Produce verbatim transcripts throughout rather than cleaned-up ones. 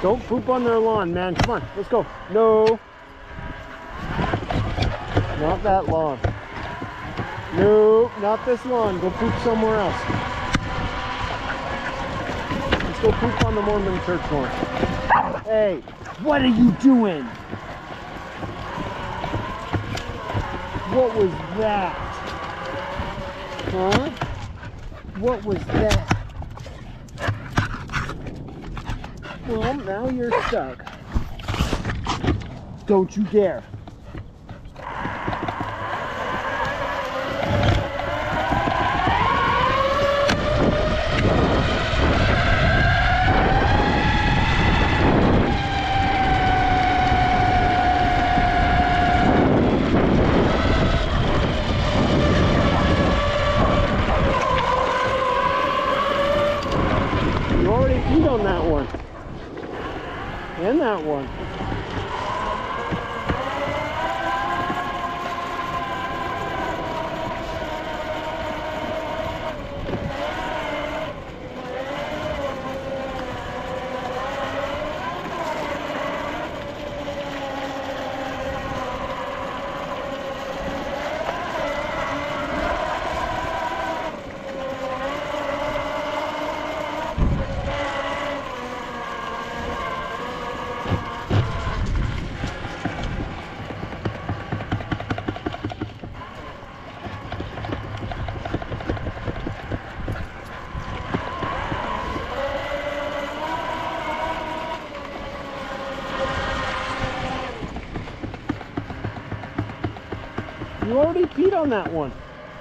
Don't poop on their lawn, man. Come on, let's go. No. Not that lawn. No, not this lawn. Go poop somewhere else. Let's go poop on the Mormon church lawn. Hey, what are you doing? What was that? Huh? What was that? Well, now you're stuck. Don't you dare. You already peed on that one. And that one. You already peed on that one.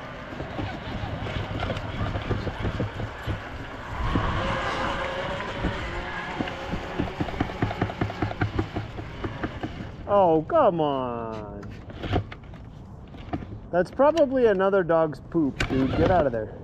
Oh, come on. That's probably another dog's poop, dude. Get out of there.